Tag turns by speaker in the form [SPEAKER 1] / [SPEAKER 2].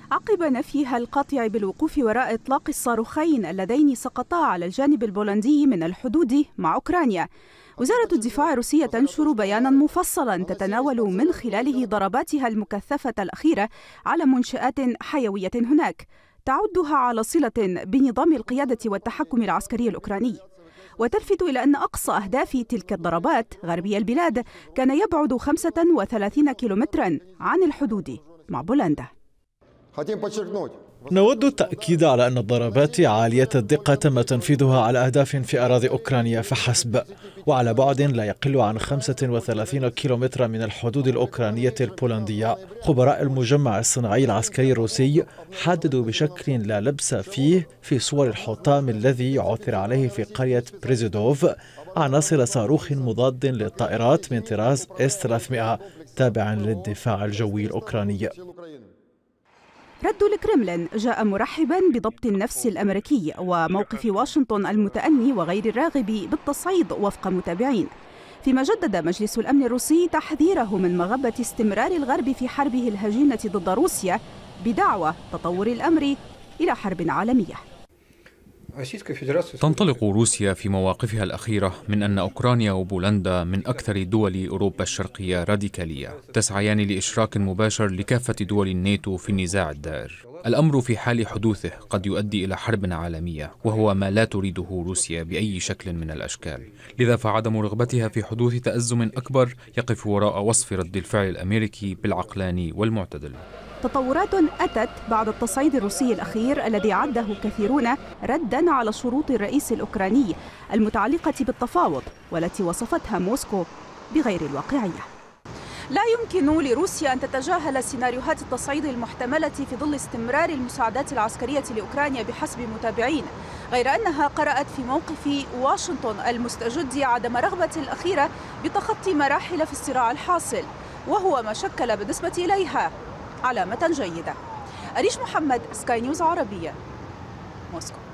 [SPEAKER 1] عقب نفيها القاطع بالوقوف وراء إطلاق الصاروخين اللذين سقطا على الجانب البولندي من الحدود مع أوكرانيا. وزارة الدفاع الروسية تنشر بيانا مفصلا تتناول من خلاله ضرباتها المكثفة الأخيرة على منشآت حيوية هناك، تعدها على صلة بنظام القيادة والتحكم العسكري الأوكراني، وتلفت إلى أن أقصى أهداف تلك الضربات غربي البلاد كان يبعد 35 كيلومترا عن الحدود مع بولندا.
[SPEAKER 2] نود التأكيد على أن الضربات عالية الدقة تم تنفيذها على أهداف في أراضي أوكرانيا فحسب، وعلى بعد لا يقل عن 35 كيلومترا من الحدود الأوكرانية البولندية. خبراء المجمع الصناعي العسكري الروسي حددوا بشكل لا لبس فيه في صور الحطام الذي عثر عليه في قرية بريزيدوف عناصر صاروخ مضاد للطائرات من طراز S-300 تابع للدفاع الجوي الأوكراني.
[SPEAKER 1] رد الكرملين جاء مرحبا بضبط النفس الأمريكي وموقف واشنطن المتأني وغير الراغب بالتصعيد وفق متابعين، فيما جدد مجلس الأمن الروسي تحذيره من مغبة استمرار الغرب في حربه الهجينة ضد روسيا بدعوى تطور الأمر إلى حرب عالمية.
[SPEAKER 3] تنطلق روسيا في مواقفها الأخيرة من أن أوكرانيا وبولندا من أكثر دول أوروبا الشرقية راديكالية، تسعيان لإشراك مباشر لكافة دول الناتو في النزاع الدائر. الأمر في حال حدوثه قد يؤدي إلى حرب عالمية، وهو ما لا تريده روسيا بأي شكل من الأشكال. لذا فعدم رغبتها في حدوث تأزم أكبر يقف وراء وصف رد الفعل الأمريكي بالعقلاني والمعتدل.
[SPEAKER 1] تطورات أتت بعد التصعيد الروسي الأخير الذي عده كثيرون رداً على شروط الرئيس الأوكراني المتعلقة بالتفاوض، والتي وصفتها موسكو بغير الواقعية. لا يمكن لروسيا أن تتجاهل سيناريوهات التصعيد المحتملة في ظل استمرار المساعدات العسكرية لأوكرانيا بحسب متابعين، غير أنها قرأت في موقف واشنطن المستجد عدم رغبة الأخيرة بتخطي مراحل في الصراع الحاصل، وهو ما شكل بالنسبة إليها علامة جيدة. أريش محمد، سكاي نيوز عربية، موسكو.